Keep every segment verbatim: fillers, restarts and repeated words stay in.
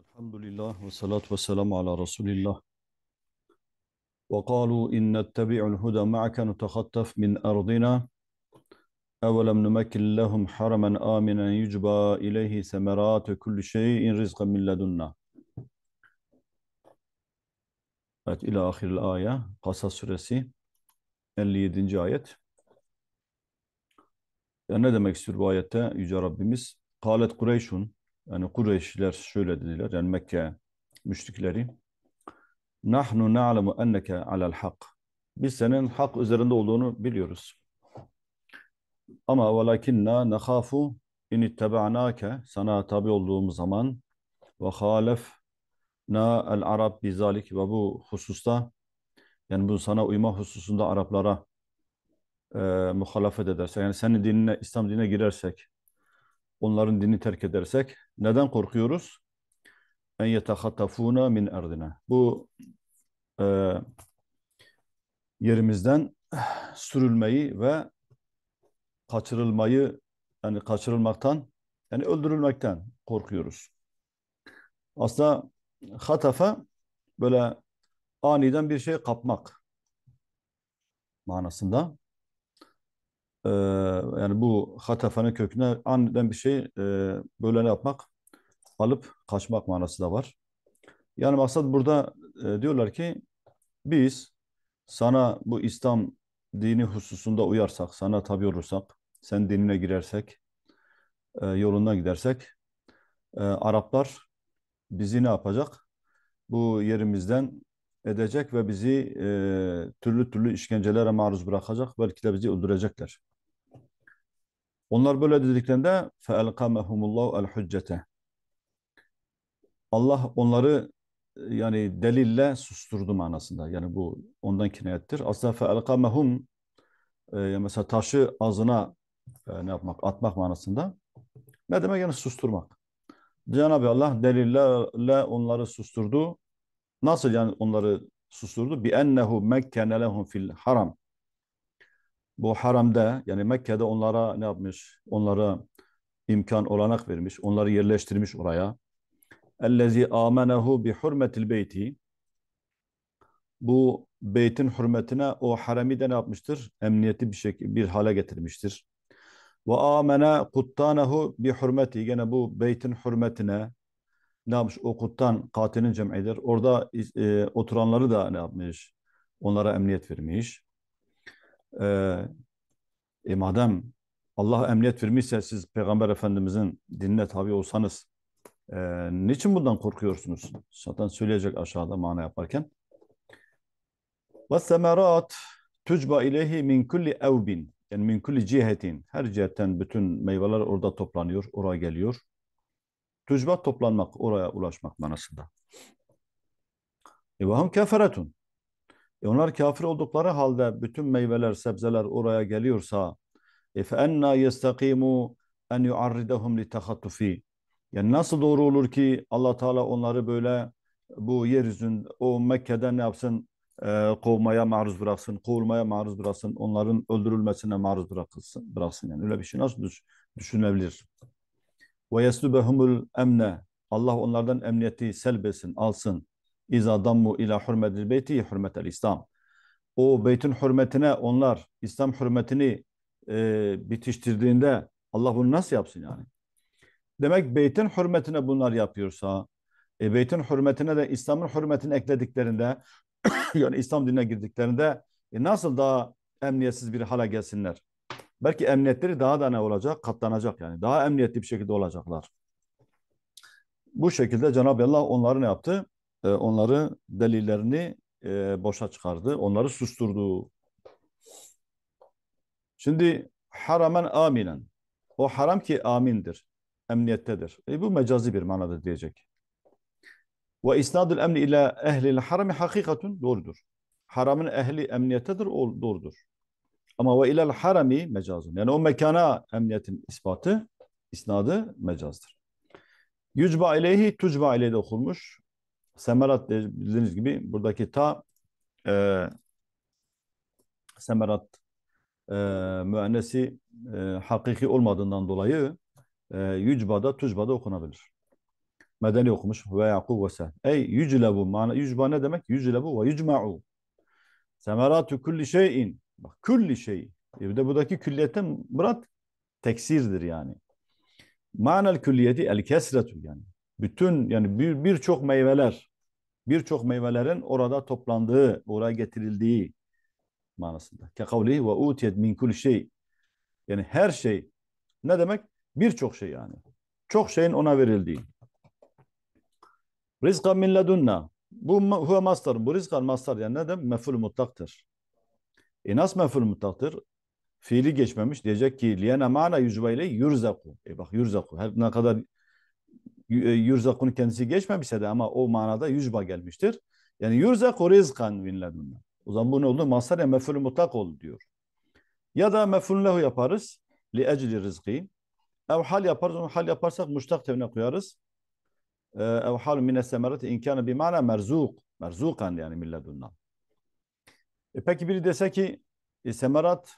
Elhamdülillah ve salatu ve selamu ala Resulillah. Ve kalu in nettebi'ul huda ma'ake nutekhattaf min ardina evelem numekin lehum haramen aminen yucba ileyhi semeratu kulli şeyin rizqan min ledunna. Evet, ila ahiril ayet. Kasas suresi elli yedinci ayet. Ya ne demek istiyor bu ayette Yüce Rabbimiz? Kalet Kureyşun, yani Kureyşliler şöyle dediler, yani Mekke müşrikleri. Nahnu na'lemu enneke alel hak. Biz senin hak üzerinde olduğunu biliyoruz. Ama velakinna nekhafu in itteba'nake, sana tabi olduğumuz zaman ve halefna el Arab bizalik, ve bu hususta, yani bu sana uyma hususunda Araplara e, muhalefet edersek, yani senin dinine, İslam dinine girersek, onların dinini terk edersek, neden korkuyoruz? En yetehattafuna min erdina. Bu e, yerimizden sürülmeyi ve kaçırılmayı, yani kaçırılmaktan, yani öldürülmekten korkuyoruz. Aslında hatafe böyle aniden bir şey kapmak manasında. Ee, Yani bu hatafenin köküne aniden bir şey e, böyle ne yapmak? Alıp kaçmak manası da var. Yani maksat burada e, diyorlar ki biz sana bu İslam dini hususunda uyarsak, sana tabi olursak, sen dinine girersek, e, yolundan gidersek, e, Araplar bizi ne yapacak? Bu yerimizden edecek ve bizi e, türlü türlü işkencelere maruz bırakacak. Belki de bizi öldürecekler. Onlar böyle dediklerinde فَاَلْقَمَهُمُ اللّٰهُ الْحُجَّةَ, Allah onları e, yani delille susturdu manasında. Yani bu ondan kinayettir. Aslında فَاَلْقَمَهُمْ e, mesela taşı ağzına e, ne yapmak? Atmak manasında. Ne demek? Yani susturmak. Cenab-ı Allah delillerle onları susturdu. Nasıl yani onları susturdu? بِأَنَّهُ مَكَّنَ لَهُمْ fil haram. Bu haramda, yani Mekke'de onlara ne yapmış? Onlara imkan, olanak vermiş. Onları yerleştirmiş oraya. اَلَّذ۪ي آمَنَهُ بِحُرْمَةِ الْبَيْتِ. Bu beytin hürmetine o haremi de ne yapmıştır? Emniyeti bir şekilde bir hale getirmiştir. Ve amene kuttanehu bi hürmeti. Gene bu beytin hürmetine ne yapmış? O kuttan katilin cem'idir. Orada e, oturanları da ne yapmış? Onlara emniyet vermiş. E, e madem Allah emniyet vermişse, siz Peygamber Efendimizin dinine tabi olsanız e, niçin bundan korkuyorsunuz? Zaten söyleyecek aşağıda mana yaparken. Ve semerat tucba ileyhi min kulli evbin. Yani min kulli cihetin. Her cihetten bütün meyveler orada toplanıyor, oraya geliyor. Tucba toplanmak, oraya ulaşmak manasında. E ve hum keferetun. E onlar kafir oldukları halde bütün meyveler, sebzeler oraya geliyorsa, e fe enna yestakimu en yuarridahum li tehattufi. Yani nasıl doğru olur ki Allah Teala onları böyle bu yeryüzünde, o Mekke'den ne yapsın? E, kovmaya maruz bıraksın, kovulmaya maruz bıraksın, onların öldürülmesine maruz bırakılsın, bıraksın. Yani öyle bir şey nasıl düş düşünebilir? Ve yeslubehumul emne. Allah onlardan emniyeti selbesin, alsın. İza dammu ila hurmetil beyti hurmetel İslam. O beytin hürmetine onlar İslam hürmetini e, bitiştirdiğinde Allah bunu nasıl yapsın yani? Demek beytin hürmetine bunlar yapıyorsa, e, beytin hürmetine de İslam'ın hürmetini eklediklerinde, yani İslam dinine girdiklerinde e, nasıl daha emniyetsiz bir hale gelsinler? Belki emniyetleri daha da ne olacak? Katlanacak yani. Daha emniyetli bir şekilde olacaklar. Bu şekilde Cenab-ı Allah onları ne yaptı? E, onları delillerini e, boşa çıkardı. Onları susturdu. Şimdi haramen aminen. O haram ki amindir. Emniyettedir. E, bu mecazi bir manadır diyecek. Ve isnadul emni ila ehlil harami hakikatun, doğrudur. Haramın ehli emniyettedir, o doğrudur. Ama ve ilal harami mecazun. Yani o mekana emniyetin ispatı, isnadı mecazdır. Yücba ileyhi tucba ileyhi de okunmuş. Semerat bildiğiniz gibi buradaki ta e, semerat e, müennesi e, hakiki olmadığından dolayı e, yücbada tucbada okunabilir. Medeni okumuş ve Yakub ve sen. Ey yüclebu. Mana yücba ne demek? Yüclebu ve yücma'u. Semeratu kulli şeyin. Bak kulli şey. E bir de buradaki külliyetten murat teksirdir yani. Manel külliyeti el kesretu yani. Bütün yani bir birçok meyveler, birçok meyvelerin orada toplandığı, oraya getirildiği manasında. Ke kavlihi ve utiyet min kulli şey. Yani her şey ne demek? Birçok şey yani. Çok şeyin ona verildiği. Rizkan min ledunna. Bu huve mastar. Bu rizkan mastar yani ne demek? Mef'ul mutlaktır. E nasıl mef'ul mutlaktır? Fiili geçmemiş. Diyecek ki liyene mana yüzbeyle yurzaku. E bak yurzaku. Her ne kadar yurzakun kendisi geçmemişse de ama o manada yüzba gelmiştir. Yani yurzaku rizkan min ledunna. O zaman bu ne oldu? Mastar ya mef'ul mutlak oldu diyor. Ya da mef'ul lehu yaparız. Li ecli rizki. Ev hal yaparız. Onu hal yaparsak muştak tevne koyarız. Ev hal mine semerati inkâne bir mana merzuk. Merzukan yani min ledunna. E peki biri dese ki e, semerat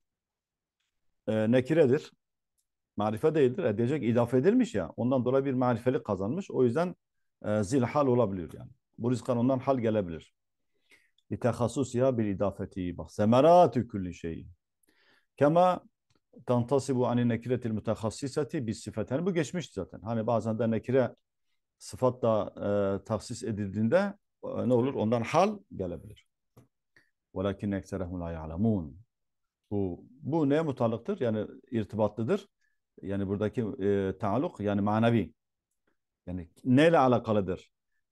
e, nekiredir. Marife değildir. E diyecek idafe edilmiş ya. Ondan dolayı bir marifelik kazanmış. O yüzden e, zil hal olabilir yani. Bu rizkan ondan hal gelebilir. لِتَخَصُصِهَا بِالْاِدَافَةِ Bak semeratü külli şeyi. Kema tantasibu ani nekiretil mütehassisati bis sıfat. Bu geçmişti zaten. Hani bazen de nekire sıfatla e, tahsis edildiğinde e, ne olur? Ondan hal gelebilir. وَلَكِنَّ اَكْسَرَهُمْ لَا يَعْلَمُونَ Bu, bu neye mutallıktır? Yani irtibatlıdır. Yani buradaki e, taalluk yani manevi. Yani neyle alakalıdır?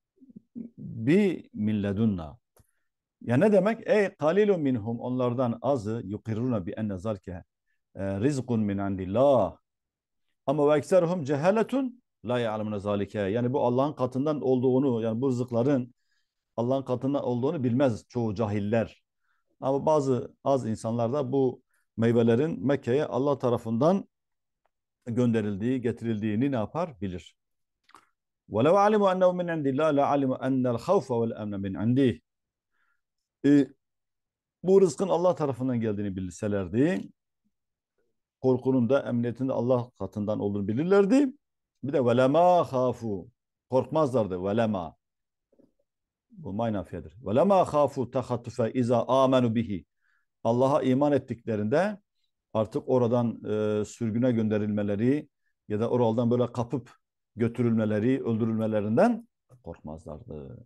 Bi milledunna. Ya ne demek? Ey kalilun minhum onlardan azı yukirruna bi enne zalke e, rizkun min indillah. Ama ve ekseruhum cehaletun la ya'lemune zalike. Yani bu Allah'ın katından olduğunu yani bu rızıkların Allah'ın katından olduğunu bilmez çoğu cahiller. Ama bazı az insanlar da bu meyvelerin Mekke'ye Allah tarafından gönderildiği, getirildiğini ne yapar? Bilir. وَلَوْ عَلِمُوا أَنَّهُ مِنْ عِنْدِ اللّٰهِ لَعَلِمُوا أَنَّ الْخَوْفَ وَالْأَمْنَ مِنْ عِنْدِهِ e, Bu rızkın Allah tarafından geldiğini bilselerdi, korkunun da emniyetin de Allah katından olduğunu bilirlerdi. Bir de وَلَمَا خَافُوا Korkmazlardı. وَلَمَا Bu maynafiyedir. وَلَمَا خَافُوا تَخَطُفَ اِذَا آمَنُوا bihi Allah'a iman ettiklerinde artık oradan e, sürgüne gönderilmeleri ya da oradan böyle kapıp götürülmeleri, öldürülmelerinden korkmazlardı.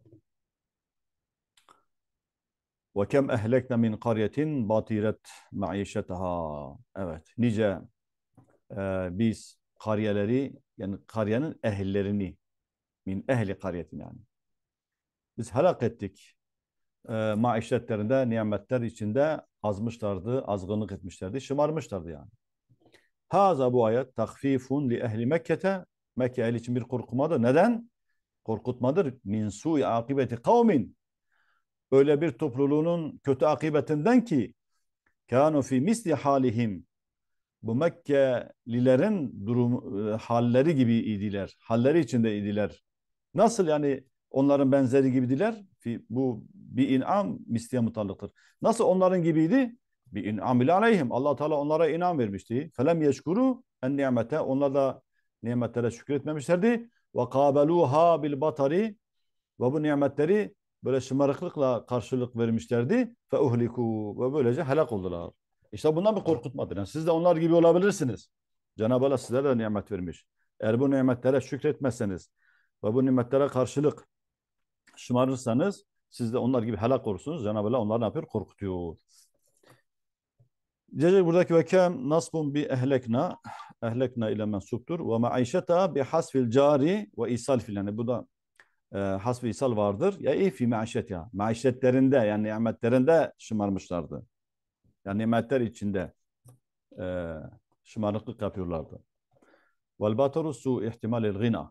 Ve kem ehlekne min qaryetin batiret maişetaha. Evet, nice e, biz kariyeleri yani kariyenin ehillerini min ehli kariyetin yani. Biz helak ettik. E, maişetlerinde, nimetler içinde azmışlardı, azgınlık etmişlerdi, şımarmışlardı yani. Haza bu ayet takfifun li ehli Mekke'te Mekke ehli için bir korkutmadır. Neden? Korkutmadır. Min su'i akibeti kavmin. Öyle bir topluluğunun kötü akıbetinden ki kânu fi misli halihim. Bu Mekkelilerin durum e, halleri gibi idiler. Halleri içinde idiler. Nasıl yani onların benzeri gibidiler? Fi, bu bir inam misliye mutallıktır. Nasıl onların gibiydi? Bir inam ile aleyhim. Allah Teala onlara inam vermişti. Felem yeşkuru en nimete. Onlar da nimetlere şükretmemişlerdi. Ve kabeluha bil batari ve bu nimetleri böyle şımarıklıkla karşılık vermişlerdi. Fe uhliku ve böylece helak oldular. İşte bundan bir korkutmadır. Yani siz de onlar gibi olabilirsiniz. Cenab-ı Allah sizlere de nimet vermiş. Eğer bu nimetlere şükretmezseniz ve bu nimetlere karşılık şımarırsanız siz de onlar gibi helak olursunuz. Cenab-ı Allah onları ne yapıyor? Korkutuyor. Diyecek buradaki ve kem nasbun bi ehlekna ehlekna ile mensuptur ve maişeta bi hasfil cari ve isal fil. Yani bu da e, hasf-ı isal vardır. Ya iyi fi maişet ya. Maişetlerinde yani nimetlerinde şımarmışlardı. Yani nimetler içinde e, şımarıklık yapıyorlardı. Vel bataru su ihtimalil gina.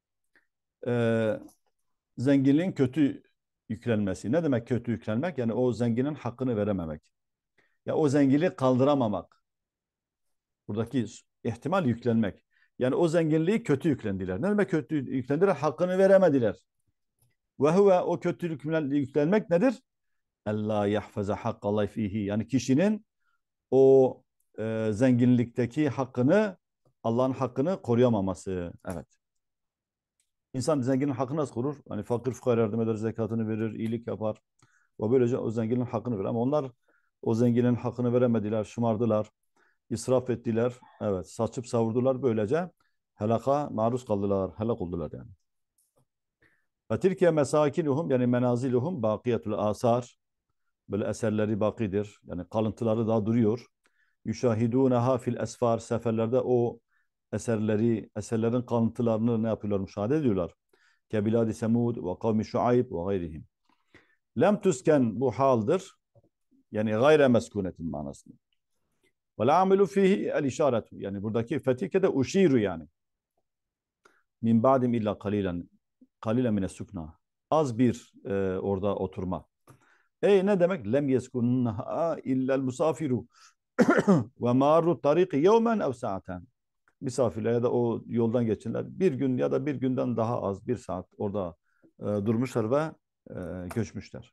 E, zenginliğin kötü yüklenmesi. Ne demek kötü yüklenmek? Yani o zenginin hakkını verememek. Ya o zenginliği kaldıramamak. Buradaki ihtimal yüklenmek. Yani o zenginliği kötü yüklendiler. Ne demek kötü yüklendiler? Hakkını veremediler. Ve huve o kötü yüklenmek nedir? Allah yahfaza hakkallahi fihi. Yani kişinin o e, zenginlikteki hakkını Allah'ın hakkını koruyamaması. Evet. İnsan zenginin hakkını nasıl korur? Hani fakir fukara yardım eder, zekatını verir, iyilik yapar. O böylece o zenginin hakkını verir. Ama onlar o zenginin hakkını veremediler, şımardılar, israf ettiler. Evet, saçıp savurdular. Böylece helaka maruz kaldılar, helak oldular yani. Ve tilke mesakinuhum yani menaziluhum bakiyetul asar. Böyle eserleri bakidir. Yani kalıntıları daha duruyor. Yüşahidunaha fil esfar. Seferlerde o eserleri, eserlerin kalıntılarını ne yapıyorlar? Müşahede ediyorlar. Kebiladi Semud ve kavmi Şuayb ve gayrihim. Lem tüsken bu haldir. Yani gayre meskunetin manasında. Ve la amilu fihi el işaretu. Yani buradaki fetike de uşiru yani. Min ba'dim illa kalilen. Kalilen mine sukna. Az bir e, orada oturma. E ne demek? Lem yeskunha illel musafiru ve maru tariki yevmen ev saaten. Misafirler ya da o yoldan geçenler bir gün ya da bir günden daha az bir saat orada e, durmuşlar ve e, göçmüşler.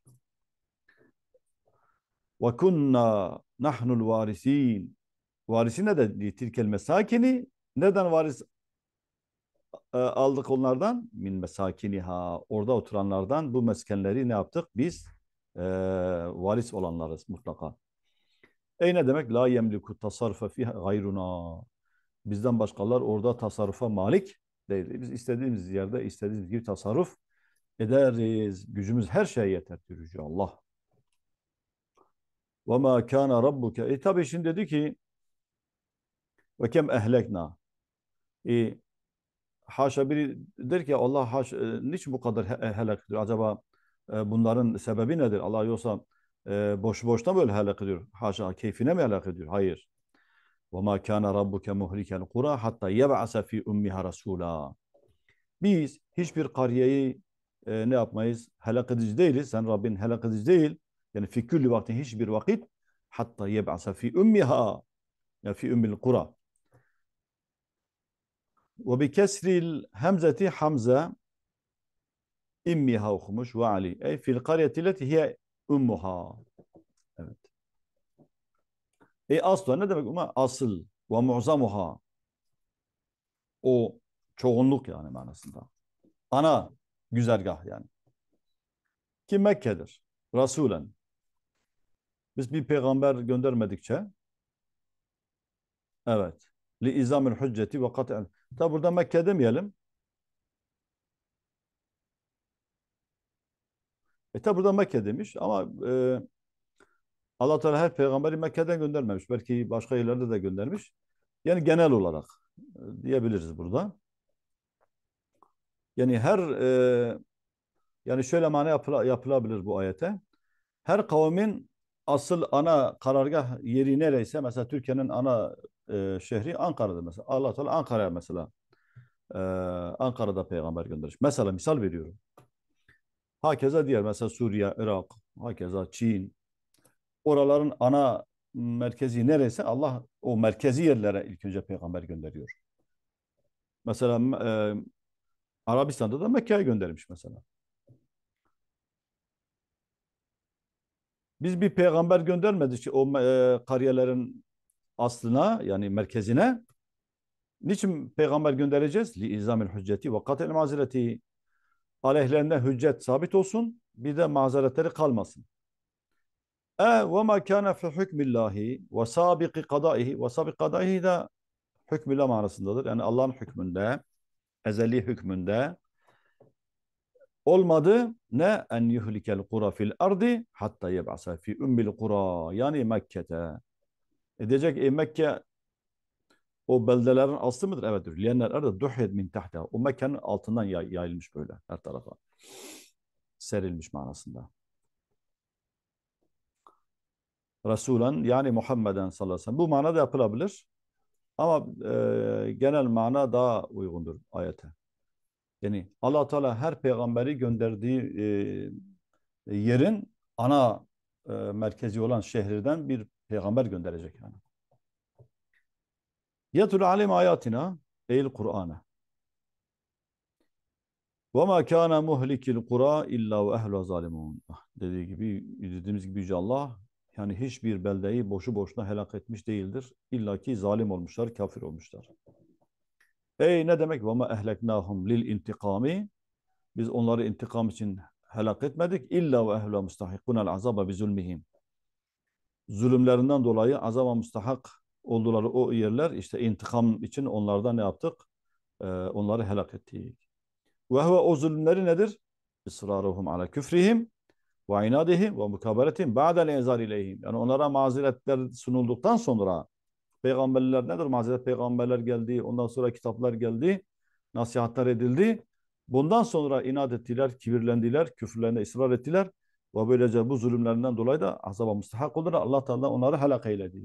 Ve kunna nahnul varisin. Varisi ne dedi? Tilkel mesakini. Neden varis e, aldık onlardan? Min mesakiniha. Orada oturanlardan bu meskenleri ne yaptık? Biz e, varis olanlarız mutlaka. E ne demek? La yemliku tasarrufe fiha gayruna. Bizden başkalar orada tasarrufa malik değil. Biz istediğimiz yerde istediğimiz gibi tasarruf ederiz. Gücümüz her şeye yeter diyor Yüce Allah. Ve ma kana rabbuke. E tabi şimdi dedi ki ve kem ehlekna. E, haşa biri der ki Allah haş, e, niçin bu kadar he helak ediyor? Acaba e, bunların sebebi nedir? Allah yoksa e, boş boştan böyle helak ediyor. Haşa keyfine mi helak ediyor? Hayır. وَمَا كَانَ رَبُّكَ مُهْلِكَ الْقُرَى حَتَّى يَبْعَثَ فِي أُمِّهَا رَسُولًا. Biz hiçbir kariyeyi e, ne yapmayız? Helak edici değiliz. Sen Rabbin helak edici değil. Yani fi külli vaktin hiçbir vakit hatta yeb'asa fi ummiha yani fi ummil kura. Ve bi kesril hemzeti hamze immiha okumuş ve ali. Ey fil kariyeti leti hiye ummuha. Evet. E asla ne demek ama asıl ve mu'zamuha. O çoğunluk yani manasında. Ana güzergah yani. Ki Mekke'dir. Rasulen. Biz bir peygamber göndermedikçe evet. Li izamil hücceti ve kat'el. Tabi burada Mekke demeyelim. E tabi burada Mekke demiş ama e, Allah Teala her peygamberi Mekke'den göndermemiş. Belki başka yerlerde de göndermiş. Yani genel olarak e, diyebiliriz burada. Yani her e, yani şöyle mana yapıla, yapılabilir bu ayete. Her kavmin asıl ana karargah yeri nereyse mesela Türkiye'nin ana e, şehri Ankara'dır mesela. Allah Teala Ankara'ya mesela e, Ankara'da peygamber göndermiş. Mesela misal veriyorum. Hakeza diğer mesela Suriye, Irak, hakeza Çin. Oraların ana merkezi neresi? Allah o merkezi yerlere ilk önce peygamber gönderiyor. Mesela e, Arabistan'da da Mekke'ye göndermiş mesela. Biz bir peygamber göndermedik ki o e, kariyelerin aslına yani merkezine. Niçin peygamber göndereceğiz? Li izamil hücceti ve katel mazereti. Aleyhlerine hüccet sabit olsun. Bir de mazeretleri kalmasın. E ve ma kana fi hükmillahi ve sabiqi kadaihi ve sabiqi kadaihi de hükmüllah manasındadır. Yani Allah'ın hükmünde, ezeli hükmünde olmadı ne en yuhlikel kura fil ardi hatta yeb'asa fi ummil kura yani Mekke'te. Edecek e Mekke o beldelerin aslı mıdır? Evet diyor. Liyenler arda duhyed min tahta. O Mekke'nin altından yay, yayılmış böyle her tarafa. Serilmiş manasında. Resulan yani Muhammeden sallallahu aleyhi ve sellem. Bu manada yapılabilir. Ama e, genel mana daha uygundur ayete. Yani Allah Teala her peygamberi gönderdiği e, yerin ana e, merkezi olan şehirden bir peygamber gönderecek yani. Yetul alim ayatina eyl Kur'an'a. Ve ma kana muhlikil kura illa ve ehlu zalimun. Ah, dediği gibi dediğimiz gibi Yüce Allah yani hiçbir beldeyi boşu boşuna helak etmiş değildir. İlla ki zalim olmuşlar, kafir olmuşlar. Ey ne demek? Ve ma ehleknahum lil intikami. Biz onları intikam için helak etmedik. İlla ve ehlu mustahikunel azaba bi zulmihim. Zulümlerinden dolayı azaba müstahak oldular o yerler. İşte intikam için onlardan ne yaptık? Ee, onları helak ettik. Ve huve o zulümleri nedir? İsraruhum ala küfrihim ve inadihim ve mukaberetihim ba'del enzar ileyhim. Yani onlara mazeretler sunulduktan sonra peygamberler nedir? Mazeret peygamberler geldi. Ondan sonra kitaplar geldi. Nasihatler edildi. Bundan sonra inat ettiler, kibirlendiler, küfürlerine ısrar ettiler. Ve böylece bu zulümlerinden dolayı da azaba müstahak oldular. Allah Teala onları helak eyledi.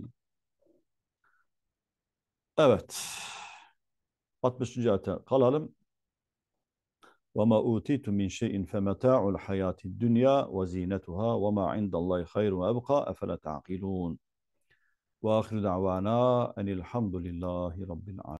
Evet. altmışıncı ayete kalalım. وَمَا أُوتِيتُم مِّن شَيْءٍ فَمَتَاعُ الْحَيَاةِ الدُّنْيَا وَزِينَتُهَا وَمَا عِندَ اللَّهِ خَيْرٌ وَأَبْقَىٰ أَفَلَا تَعْقِلُونَ وآخر دعوانا أن الحمد لله رب العالمين.